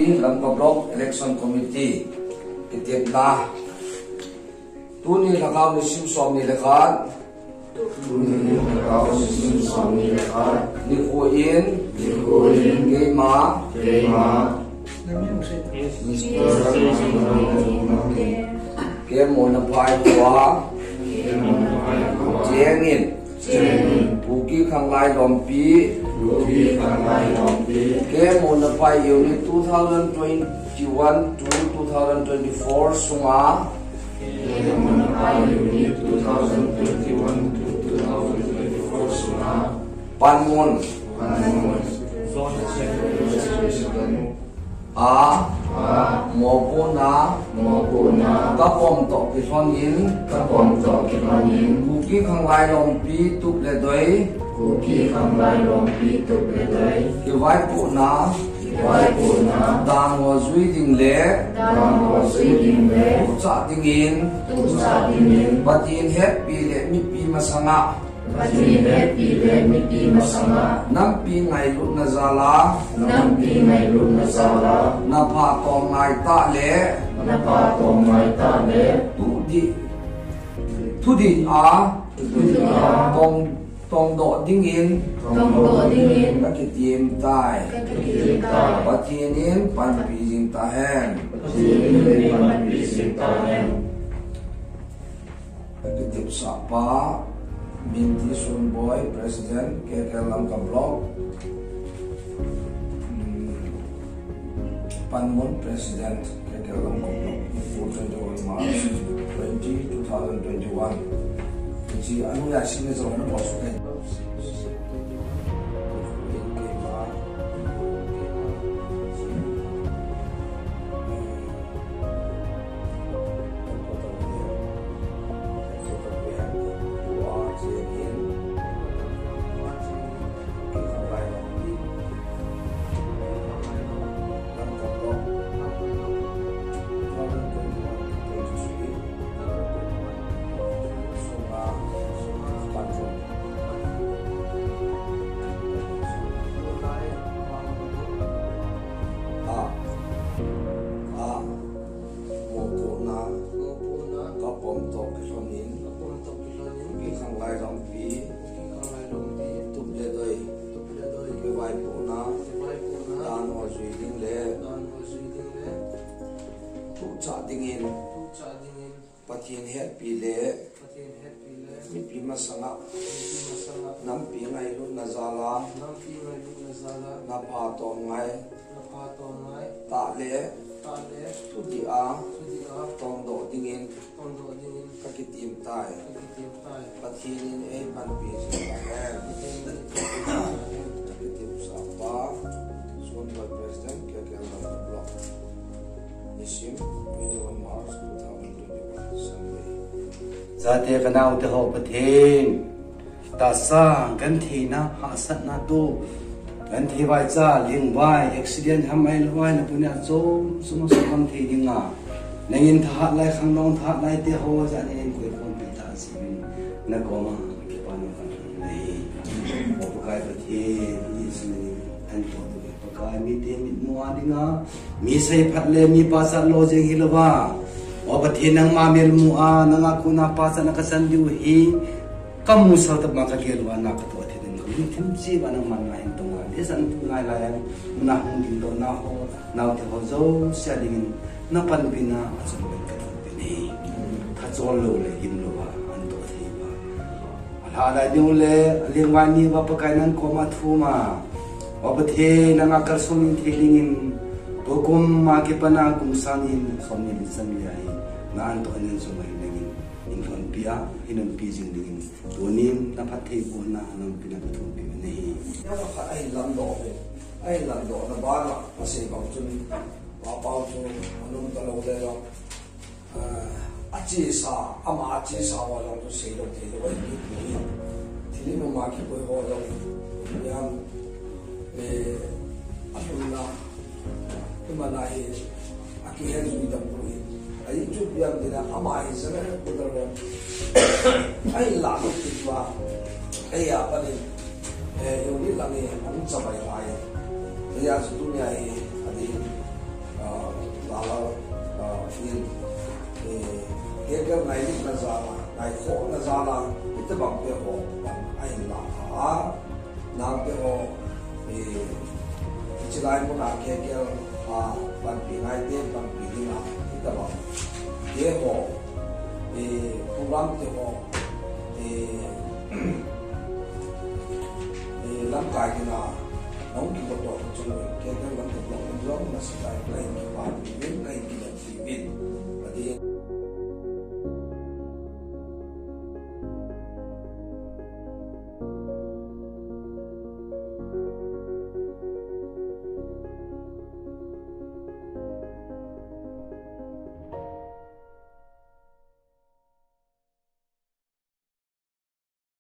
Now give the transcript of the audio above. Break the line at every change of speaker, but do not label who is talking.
Party Lamka Block Election Committee Itiap na Tuni lakaw ni Simsom ni Lekat Ni Kuin Gema Kemo na Pai Kwa Jengin Buki Kanglai Lompi Kemo na Pai Unit 2021 to 2024 Sunga Panmun Mopuna Kapom Tok Kisonin Buki Kanglai Lompi Tup Ledoi Kiwai Puna Dang Wa Zui Ding Le Cha Dingin Batin Happy Le Mipi Masanga Nampi Ngai Lut Nazala Napa Tong Ngai Ta Le Tudi Tong Do Dingin Kakitim Tai Patinin Pan Pijing Tahen Kakitip Sapa Minti Sunboy President KK Lamka Block Panmun President KK Lamka Block 21 March 2021 Ji anu ya sini zaman masuk kan Patien happy le Mipi masanga Nampi Ngai Lut Nazala Napa Tong Ngai Ta Le Tudi Tong Do Dingin Kakitim Tai Patienin Pan Pijing Tahen Kakitim Sapa Sunboy President KK Lamka Block Nisim 21 March 2021 Sunday
Zate kanau te ho pathin ta sa kan thi na ha sat na tu kan thi vai cha ling vai accident hamai lwai na punya zo sumo so kan thi dinga nangin tha lai khang nong tha lai te ho za ne koi kon pi ta si na ko ma ki pa no kan nei o kai pathin ni sini an to to kai mi te mi muwa dinga mi sei phat le mi pa sa lo jeng hilwa Obatin ng mamil mua nang ako napasa nakasandiw hi kamu sa tabang kagilwa na katuatin ng kumitim siya ng manahin tungan isan tunay layan munahong dito na ho na utihozo siya dingin napanpina at sumabay katanpini tatsolo le himluwa anto at hiba alhala niyo le alingwani wa pagkainan ko matfuma obatin ng akarsunin hilingin Tukum makipana kung sanin somni lisamiyai na anto anin sumay naging inton pia hinon pijing dingin tunim na patay po na ng pinagtumpi ni
ay lando na bala kasi bang chun papaw chun anong talaw lelo achi sa ama achi sa walang to selo telo ay tili mo makipoy ho daw yan na Kumalahi akihan sudah puluh. Ayo cukup yang tidak amai sana betul. Ayo lalu kita, ayo apa ni? Yang ni lagi, anu sampai lain. Dia sebetulnya adi ai khổ là ra là ít bằng cái họ bằng ai là hả nam cái họ thì chỉ lại muốn làm cái bằng bị ngay tên bằng bị đi nào ít bằng cái họ thì program cái họ thì làm cái nào nông nghiệp bắt đầu trong cái làm cái đó nó sẽ phải cái bạn những cái gì biết và thì